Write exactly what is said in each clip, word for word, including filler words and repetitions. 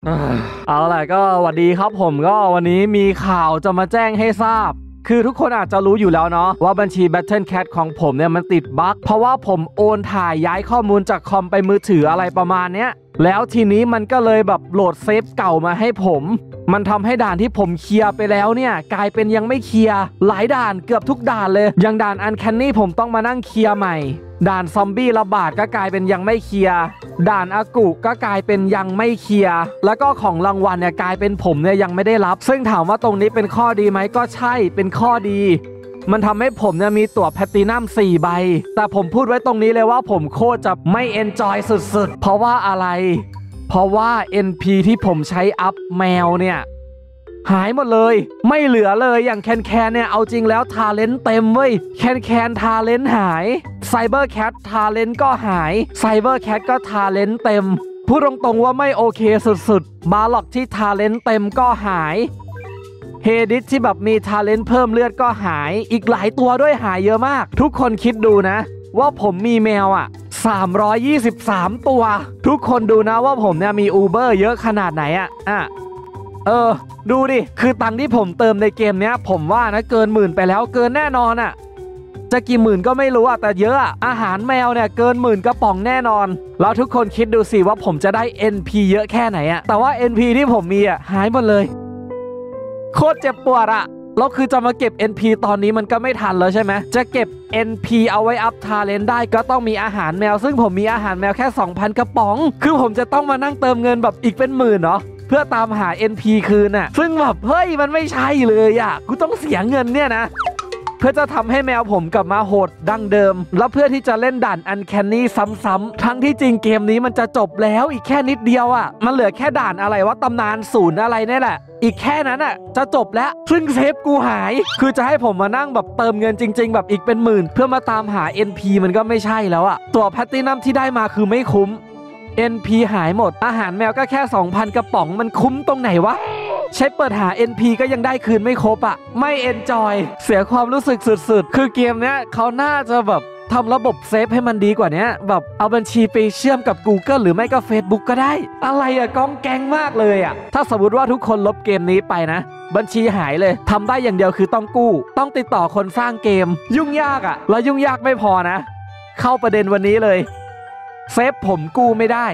เอาล่ะก็สวัสดีครับผมก็วันนี้มีข่าวจะมาแจ้งให้ทราบคือทุกคนอาจจะรู้อยู่แล้วเนาะว่าบัญชี Battlecat ของผมเนี่ยมันติดบั๊กเพราะว่าผมโอนถ่ายย้ายข้อมูลจากคอมไปมือถืออะไรประมาณเนี้ยแล้วทีนี้มันก็เลยแบบโหลดเซฟเก่ามาให้ผมมันทำให้ด่านที่ผมเคลียร์ไปแล้วเนี่ยกลายเป็นยังไม่เคลียร์หลายด่านเกือบทุกด่านเลยอย่างด่านอันแคนนี่ผมต้องมานั่งเคลียร์ใหม่ด่านซอมบี้ระบาดก็กลายเป็นยังไม่เคลียร์ด่านอากุก็กลายเป็นยังไม่เคลียร์แล้วก็ของรางวัลเนี่ยกลายเป็นผมเนี่ยยังไม่ได้รับซึ่งถามว่าตรงนี้เป็นข้อดีไหมก็ใช่เป็นข้อดีมันทำให้ผมเนี่ยมีตั๋วแพลตินัมสี่ใบแต่ผมพูดไว้ตรงนี้เลยว่าผมโคตรจะไม่เอนจอยสุดๆเพราะว่าอะไรเพราะว่า เอ็น พี ที่ผมใช้อัพแมวเนี่ยหายหมดเลยไม่เหลือเลยอย่างแคนแคนเนี่ยเอาจริงแล้วทาเลนต์เต็มเว้ยแคนแคนทาเลนต์หายไซเบอร์แคททาเลนต์ก็หายไซเบอร์แคทก็ทาเลนต์เต็มพูดตรงๆว่าไม่โอเคสุดๆบาล็อกที่ทาเลนต์เต็มก็หายเฮดิสที่แบบมีทาเลนต์เพิ่มเลือดก็หายอีกหลายตัวด้วยหายเยอะมากทุกคนคิดดูนะว่าผมมีแมวอ่ะสามร้อยยี่สิบสามตัวทุกคนดูนะว่าผมเนี่ยมีอูเบอร์เยอะขนาดไหนอ่ะอ่ะเออดูดิคือตังค์ที่ผมเติมในเกมเนี้ยผมว่านะเกินหมื่นไปแล้วเกินแน่นอนอ่ะจะกี่หมื่นก็ไม่รู้อ่ะแต่เยอะอ่ะอาหารแมวเนี่ยเกินหมื่นกระป๋องแน่นอนแล้วทุกคนคิดดูสิว่าผมจะได้ เอ็น พี เยอะแค่ไหนอ่ะแต่ว่า เอ็น พี ที่ผมมีอ่ะหายหมดเลยโคตรเจ็บปวดอ่ะแล้วคือจะมาเก็บ เอ็น พี ตอนนี้มันก็ไม่ทันแล้วใช่ไหมจะเก็บ เอ็น พี เอาไว้อัพทาเลนต์ได้ก็ต้องมีอาหารแมวซึ่งผมมีอาหารแมวแค่ สองพัน กระป๋องคือผมจะต้องมานั่งเติมเงินแบบอีกเป็นหมื่นเนาะเพื่อตามหา เอ็น พี คืนน่ะซึ่งแบบเฮ้ยมันไม่ใช่เลยอ่ะกูต้องเสียเงินเนี่ยนะเพื่อจะทำให้แมวผมกลับมาโหดดั้งเดิมแล้วเพื่อที่จะเล่นด่านอันแคนนี่ซ้ำๆทั้งที่จริงเกมนี้มันจะจบแล้วอีกแค่นิดเดียวอ่ะมันเหลือแค่ด่านอะไรว่าตำนานศูนย์อะไรนี่แหละอีกแค่นั้นอ่ะจะจบแล้วซึ่งเซฟกูหายคือจะให้ผมมานั่งแบบเติมเงินจริงๆแบบอีกเป็นหมื่นเพื่อมาตามหา เอ็น พี มันก็ไม่ใช่แล้วอ่ะตัวแพลตินัมที่ได้มาคือไม่คุ้ม เอ็น พี หายหมดอาหารแมวก็แค่ สองพัน กระป๋องมันคุ้มตรงไหนวะใช้เปิดหา เอ็น พี ก็ยังได้คืนไม่ครบอ่ะไม่เอนจอยเสียความรู้สึกสุดๆคือเกมเนี้ยเขาน่าจะแบบทำระบบเซฟให้มันดีกว่านี้แบบเอาบัญชีไปเชื่อมกับ Google หรือไม่ก็ Facebook ก็ได้อะไรอะก้องแกงมากเลยอะถ้าสมมติว่าทุกคนลบเกมนี้ไปนะบัญชีหายเลยทำได้อย่างเดียวคือต้องกู้ต้องติดต่อคนสร้างเกมยุ่งยากอะแล้วยุ่งยากไม่พอนะเข้าประเด็นวันนี้เลยเซฟผมกู้ไม่ได้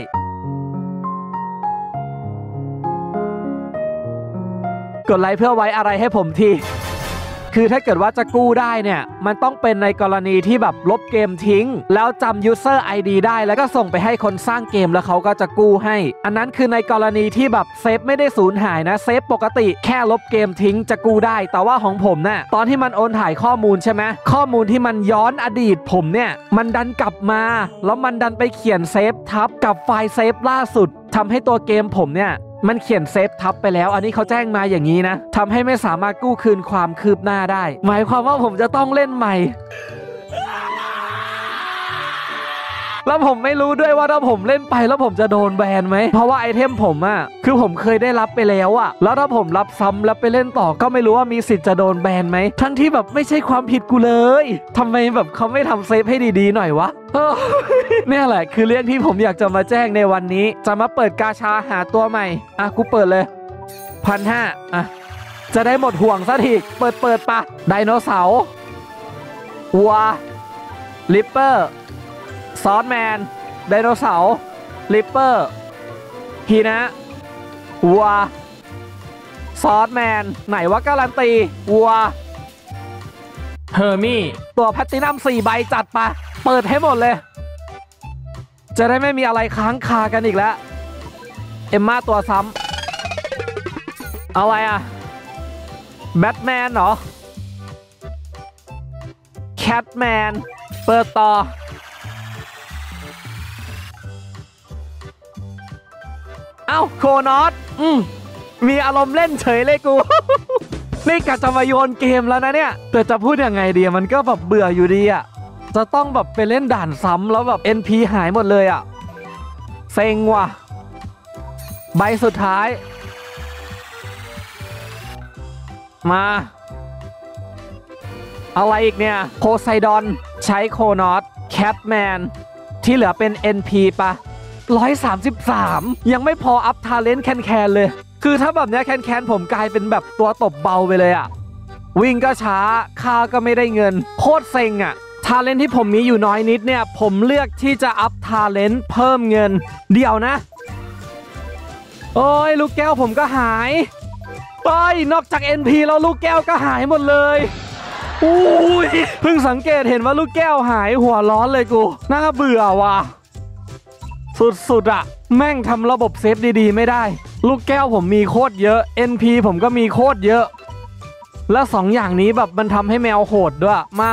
กดไลค์เพื่อไว้อะไรให้ผมทีคือถ้าเกิดว่าจะกู้ได้เนี่ยมันต้องเป็นในกรณีที่แบบลบเกมทิ้งแล้วจำ user ไอ ดี ได้แล้วก็ส่งไปให้คนสร้างเกมแล้วเขาก็จะกู้ให้อันนั้นคือในกรณีที่แบบเซฟไม่ได้สูญหายนะเซฟปกติแค่ลบเกมทิ้งจะกู้ได้แต่ว่าของผมเนี่ยตอนที่มันโอนถ่ายข้อมูลใช่ไหมข้อมูลที่มันย้อนอดีตผมเนี่ยมันดันกลับมาแล้วมันดันไปเขียนเซฟทับกับไฟล์เซฟล่าสุดทำให้ตัวเกมผมเนี่ยมันเขียนเซฟทับไปแล้วอันนี้เขาแจ้งมาอย่างนี้นะทำให้ไม่สามารถกู้คืนความคืบหน้าได้หมายความว่าผมจะต้องเล่นใหม่แล้วผมไม่รู้ด้วยว่าถ้าผมเล่นไปแล้วผมจะโดนแบนไหมเพราะว่าไอเทมผมอะคือผมเคยได้รับไปแล้วอะแล้วถ้าผมรับซ้ำแล้วไปเล่นต่อก็ไม่รู้ว่ามีสิทธิ์จะโดนแบนไหมทั้งที่แบบไม่ใช่ความผิดกูเลยทำไมแบบเขาไม่ทำเซฟให้ดีๆหน่อยวะเนี่ยแหละคือเรื่องที่ผมอยากจะมาแจ้งในวันนี้จะมาเปิดกาชาหาตัวใหม่อ่ะกูเปิดเลยพันห้าอ่ะจะได้หมดห่วงซะทีเปิดเปิดปะไดโนเสาร์วัวลิปเปอร์ซอสแมนไดโนเสาร์ลิปเปอร์ฮีนะวัวซอสแมนไหนว่าการันตีวัวเฮอร์มี่ตัวแพลตินัมสี่ใบจัดปะเปิดให้หมดเลยจะได้ไม่มีอะไรค้างคากันอีกแล้วเอมม่าตัวซ้ำเอาอะไรอะแบทแมนเหรอแคทแมนเปิดต่อเอ้าโคนอสอืมมีอารมณ์เล่นเฉยเลยกู นี่กะจะมาโยนเกมแล้วนะเนี่ยแต่จะพูดยังไงดีมันก็แบบเบื่ออยู่ดีอะจะต้องแบบไปเล่นด่านซ้ำแล้วแบบ เอ็น พี หายหมดเลยอะเซ็งว่ะใบสุดท้ายมาอะไรอีกเนี่ยโพไซดอนใช้โคนอสแคทแมนที่เหลือเป็น เอ็น พี ปะร้อยสามสิบสามยังไม่พออัพทาเลนต์แคนแคนเลยคือถ้าแบบเนี้ยแคนแคนผมกลายเป็นแบบตัวตบเบาไปเลยอะวิ่งก็ช้าค่าก็ไม่ได้เงินโคตรเซ็งอะทาเลนต์ที่ผมมีอยู่น้อยนิดเนี่ยผมเลือกที่จะอัพทาเลนต์เพิ่มเงินเดี๋ยวนะโอ้ยลูกแก้วผมก็หายไปนอกจาก เอ็น พี แล้วลูกแก้วก็หายหมดเลยอุ้ยเพิ่งสังเกตเห็นว่าลูกแก้วหายหัวร้อนเลยกูน่าเบื่อว่ะสุดๆอะแม่งทำระบบเซฟดีๆไม่ได้ลูกแก้วผมมีโคตรเยอะ เอ็น พี ผมก็มีโคตรเยอะและสองอย่างนี้แบบมันทำให้แมวโหดด้วยมา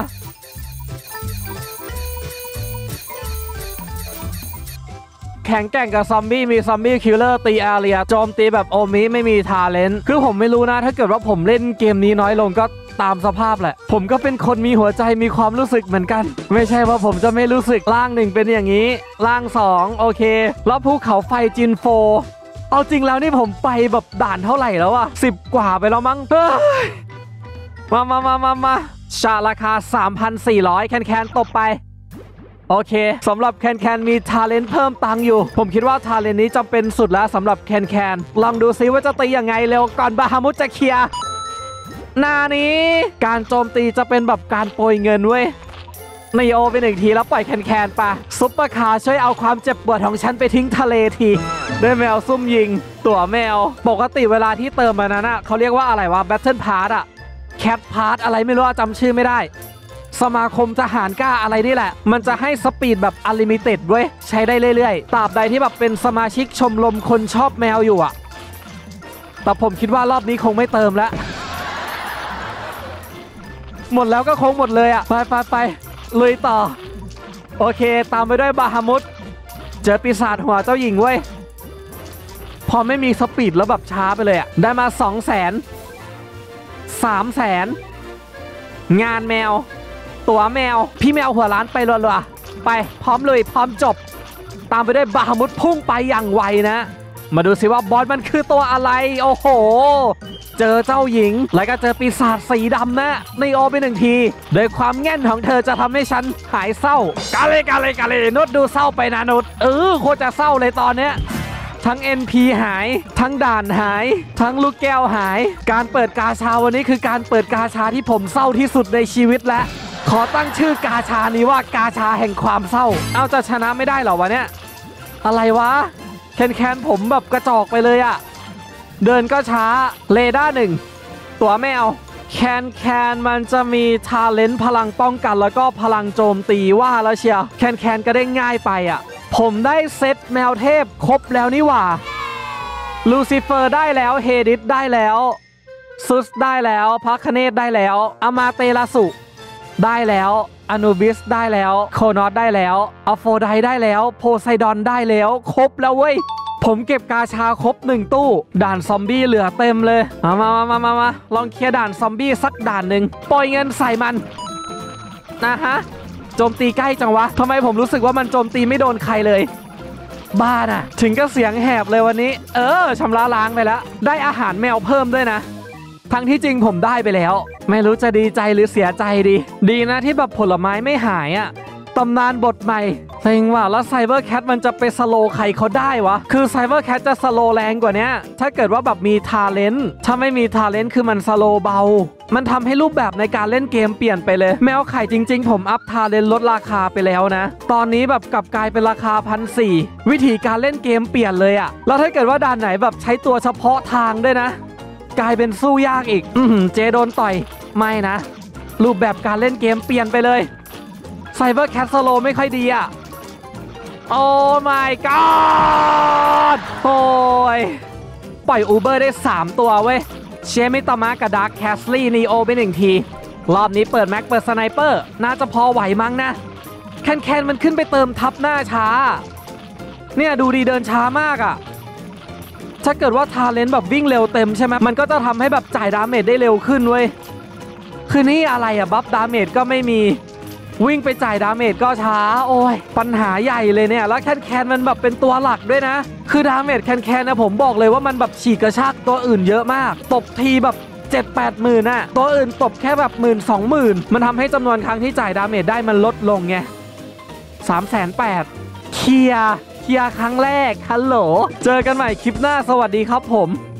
แข่งแก่งกับซอมบี้มีซอมบี้คิลเลอร์ตีอาเรียโจมตีแบบโอมิไม่มีทาเลนต์คือผมไม่รู้นะถ้าเกิดว่าผมเล่นเกมนี้น้อยลงก็ตามสภาพแหละผมก็เป็นคนมีหัวใจมีความรู้สึกเหมือนกันไม่ใช่ว่าผมจะไม่รู้สึกร่างหนึ่งเป็นอย่างนี้ร่างสองโอเคแล้วภูเขาไฟจินโฟเอาจริงแล้วนี่ผมไปแบบด่านเท่าไหร่แล้วอะสิบกว่าไปแล้วมั้งมามามามามาชาราคา สามพันสี่ร้อย แคนแคนตบไปโอเคสำหรับแคนแคนมีทาเลนต์เพิ่มตังค์อยู่ผมคิดว่าทาเลนต์นี้จำเป็นสุดแล้วสำหรับแคนแคนลองดูซิว่าจะตียังไงเร็วก่อนบาฮามุดจะเคลียร์หน้านี้การโจมตีจะเป็นแบบการโปรยเงินเว้ยนีโอเป็นหนึ่งทีแล้วปล่อยแคนแคนปะซุปเปอร์คาร์ช่วยเอาความเจ็บปวดของฉันไปทิ้งทะเลทีด้วยแมวซุ่มยิงตัวแมวปกติเวลาที่เติมมานั้นอ่ะเขาเรียกว่าอะไรวะแบทเทิลพาร์ทอ่ะแคทพาร์ทอะไรไม่รู้จำชื่อไม่ได้สมาคมทหารกล้าอะไรนี่แหละมันจะให้สปีดแบบอลิมิเต็ดเว้ยใช้ได้เรื่อยๆตราบใดที่แบบเป็นสมาชิกชมรมคนชอบแมวอยู่อ่ะแต่ผมคิดว่ารอบนี้คงไม่เติมแล้วหมดแล้วก็คงหมดเลยอ่ะไปไปไปลุยต่อโอเคตามไปด้วยบาฮามุดเจอปีศาจหัวเจ้าหญิงเว้ยพอไม่มีสปีดแล้วแบบช้าไปเลยอ่ะได้มาสองแสนสามแสนงานแมวตัวแมวพี่แมวหัวล้านไปรัวๆไปพร้อมเลยพร้อมจบตามไปด้วยบาฮามุดพุ่งไปอย่างไวนะมาดูสิว่าบอสมันคือตัวอะไรโอ้โหเจอเจ้าหญิงแล้วก็เจอปีศาจสีดำนะในโอไปหนึ่งทีโดยความแง่นของเธอจะทำให้ฉันหายเศร้ากาเลกาเลกาเลนุดดูเศร้าไปนะนุดเออโคตรจะเศร้าเลยตอนเนี้ยทั้ง เอ็น พี หายทั้งด่านหายทั้งลูกแก้วหายการเปิดกาชาวันนี้คือการเปิดกาชาที่ผมเศร้าที่สุดในชีวิตแล้วขอตั้งชื่อกาชานี้ว่ากาชาแห่งความเศร้าเอาจะชนะไม่ได้เหรอวะเนี่ยอะไรวะแคนแคนผมแบบกระจอกไปเลยอะเดินก็ช้าเรดาร์หนึ่งตัวแมวแคนแคนมันจะมีทาเลนต์พลังป้องกันแล้วก็พลังโจมตีว่าแล้วเชียวแคนแคนก็ได้ง่ายไปอะผมได้เซตแมวเทพครบแล้วนี่หว่าลูซิเฟอร์ได้แล้วเฮดิสได้แล้วซุสได้แล้วพระคเนศได้แล้วอามาเตลาสุได้แล้วอนูบิสได้แล้วโคนอสได้แล้วอโฟไดได้แล้วโพไซดอนได้แล้วครบแล้วเว้ยผมเก็บกาชาครบหนึ่งตู้ด่านซอมบี้เหลือเต็มเลยมามามามามาลองเคลียร์ด่านซอมบี้สักด่านหนึ่งปล่อยเงินใส่มันนะฮะโจมตีใกล้จังวะทำไมผมรู้สึกว่ามันโจมตีไม่โดนใครเลยบ้าน่ะถึงก็เสียงแหบเลยวันนี้เออชำระล้างไปแล้วได้อาหารแมวเพิ่มด้วยนะทั้งที่จริงผมได้ไปแล้วไม่รู้จะดีใจหรือเสียใจดีดีนะที่แบบผลไม้ไม่หายอ่ะตำนานบทใหม่เซ็งว่ะแล้วไซเบอร์แคทมันจะไปสโลใครเขาได้วะคือไซเบอร์แคทจะสโลแรงกว่านี้ถ้าเกิดว่าแบบมีทาเลนต์ถ้าไม่มีทาเลนต์คือมันสโลเบามันทำให้รูปแบบในการเล่นเกมเปลี่ยนไปเลยแมวไข่จริงๆผมอัพทาเลนต์ลดราคาไปแล้วนะตอนนี้แบบกลับกลายเป็นราคาพันสี่วิธีการเล่นเกมเปลี่ยนเลยอะแล้วถ้าเกิดว่าด่านไหนแบบใช้ตัวเฉพาะทางด้วยนะกลายเป็นสู้ยากอีกอือเจโดนต่อยไม่นะรูปแบบการเล่นเกมเปลี่ยนไปเลยไซเบอร์แคทสโลไม่ค่อยดีอ่ะโอ้ my god โอ้ยปล่อยอูเบอร์ได้สามตัวเว้ยเชมิตามะกับดาร์คแคสลี่นีโอไปหนึ่งทีรอบนี้เปิดแม็กเปิดสไนเปอร์น่าจะพอไหวมั้งนะแคนแคนมันขึ้นไปเติมทับหน้าช้าเนี่ยดูดีเดินช้ามากอ่ะถ้าเกิดว่าทาเลนต์แบบวิ่งเร็วเต็มใช่ไหมมันก็จะทำให้แบบจ่ายดาเมจได้เร็วขึ้นเว้ยคือนี่อะไรอะบัฟดาเมจก็ไม่มีวิ่งไปจ่ายดาเมจก็ช้าโอ้ยปัญหาใหญ่เลยเนี่ยแล้วแคนแคนมันแบบเป็นตัวหลักด้วยนะคือดาเมจแคนแคนนะผมบอกเลยว่ามันแบบฉีกกระชากตัวอื่นเยอะมากตบทีแบบ เจ็ดแปดหมื่นน่ะตัวอื่นตบแค่แบบหมื่นสองหมื่นมันทำให้จำนวนครั้งที่จ่ายดาเมจได้มันลดลงไงสามแสนแปดเคลียร์เคลียร์ครั้งแรกฮัลโหลเจอกันใหม่คลิปหน้าสวัสดีครับผม